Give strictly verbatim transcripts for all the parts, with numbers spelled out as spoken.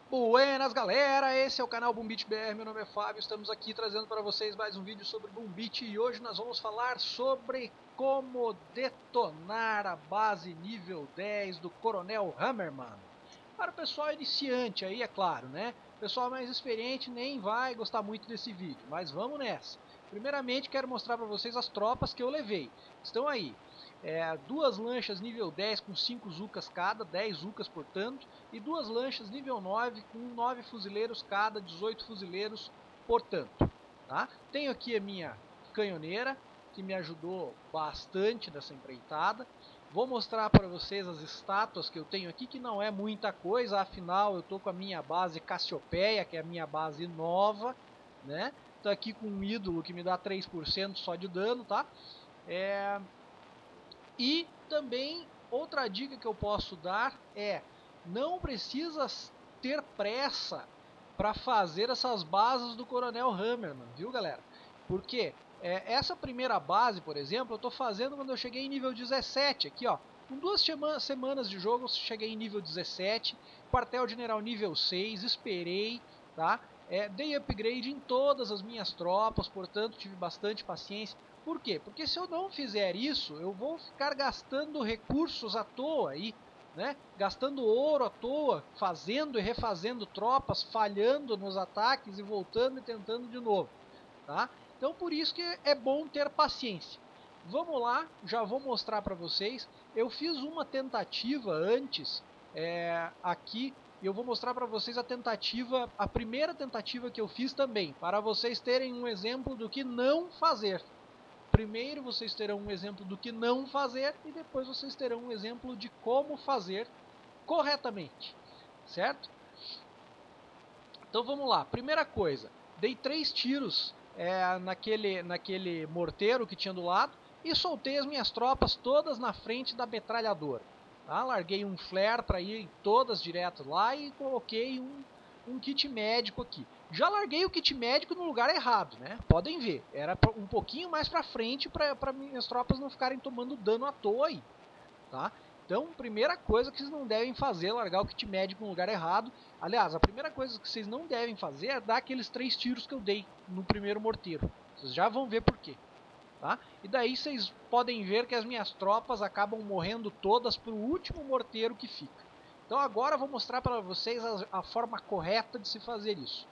Buenas galera, esse é o canal Boombeat B R, meu nome é Fábio, estamos aqui trazendo para vocês mais um vídeo sobre Boombeat e hoje nós vamos falar sobre como detonar a base nível dez do Coronel Hammerman. Para o pessoal iniciante aí, é claro, né? O pessoal mais experiente nem vai gostar muito desse vídeo, mas vamos nessa. Primeiramente quero mostrar para vocês as tropas que eu levei, estão aí. É, duas lanchas nível dez com cinco zucas cada, dez zucas portanto, e duas lanchas nível nove com nove fuzileiros cada, dezoito fuzileiros portanto. Tá? Tenho aqui a minha canhoneira, que me ajudou bastante nessa empreitada. Vou mostrar para vocês as estátuas que eu tenho aqui, que não é muita coisa, afinal eu estou com a minha base Cassiopeia, que é a minha base nova, né? Estou aqui com um ídolo que me dá três por cento só de dano, tá? É... E também outra dica que eu posso dar é: não precisa ter pressa para fazer essas bases do Coronel Hammerman, viu galera? Porque é, essa primeira base, por exemplo, eu estou fazendo quando eu cheguei em nível dezessete, aqui ó, com duas semanas de jogo eu cheguei em nível dezessete, quartel-general nível seis, esperei, tá? É, dei upgrade em todas as minhas tropas, portanto tive bastante paciência. Por quê? Porque se eu não fizer isso, eu vou ficar gastando recursos à toa aí, né? Gastando ouro à toa, fazendo e refazendo tropas, falhando nos ataques e voltando e tentando de novo, tá? Então por isso que é bom ter paciência. Vamos lá, já vou mostrar para vocês. Eu fiz uma tentativa antes é, aqui e eu vou mostrar para vocês a tentativa, a primeira tentativa que eu fiz também, para vocês terem um exemplo do que não fazer. Primeiro vocês terão um exemplo do que não fazer e depois vocês terão um exemplo de como fazer corretamente, certo? Então vamos lá, primeira coisa, dei três tiros é, naquele, naquele morteiro que tinha do lado e soltei as minhas tropas todas na frente da metralhadora. Tá? Larguei um flare para ir todas direto lá e coloquei um, um kit médico aqui. Já larguei o kit médico no lugar errado, né? Podem ver, era um pouquinho mais para frente para minhas tropas não ficarem tomando dano à toa aí, tá? Então, primeira coisa que vocês não devem fazer é largar o kit médico no lugar errado. Aliás, a primeira coisa que vocês não devem fazer é dar aqueles três tiros que eu dei no primeiro morteiro. Vocês já vão ver por quê. Tá? E daí vocês podem ver que as minhas tropas acabam morrendo todas para o último morteiro que fica. Então agora eu vou mostrar para vocês a, a forma correta de se fazer isso.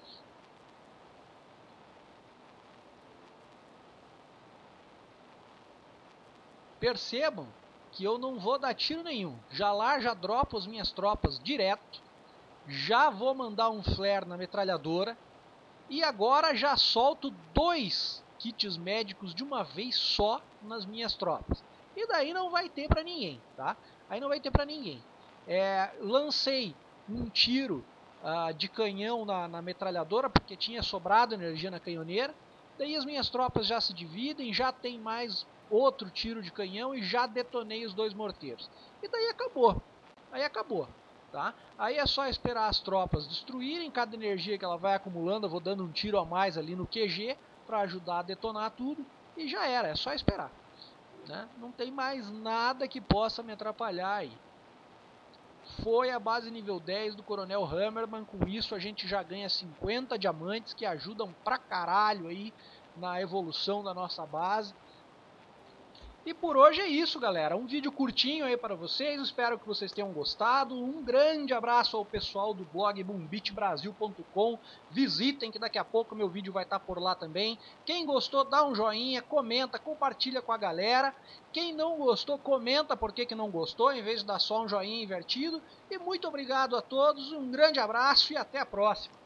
Percebam que eu não vou dar tiro nenhum. Já lá já dropo as minhas tropas direto. Já vou mandar um flare na metralhadora. E agora já solto dois kits médicos de uma vez só nas minhas tropas. E daí não vai ter pra ninguém, tá? Aí não vai ter pra ninguém. É, lancei um tiro uh, de canhão na, na metralhadora, porque tinha sobrado energia na canhoneira. Daí as minhas tropas já se dividem, já tem mais outro tiro de canhão e já detonei os dois morteiros. E daí acabou. Aí acabou. Tá? Aí é só esperar as tropas destruírem cada energia que ela vai acumulando. Eu vou dando um tiro a mais ali no Q G para ajudar a detonar tudo. E já era, é só esperar. Né? Não tem mais nada que possa me atrapalhar aí. Foi a base nível dez do Coronel Hammerman. Com isso a gente já ganha cinquenta diamantes que ajudam pra caralho aí na evolução da nossa base. E por hoje é isso, galera. Um vídeo curtinho aí para vocês. Espero que vocês tenham gostado. Um grande abraço ao pessoal do blog boombeat brasil ponto com. Visitem que daqui a pouco meu vídeo vai estar por lá também. Quem gostou, dá um joinha, comenta, compartilha com a galera. Quem não gostou, comenta por que que não gostou, em vez de dar só um joinha invertido. E muito obrigado a todos, um grande abraço e até a próxima.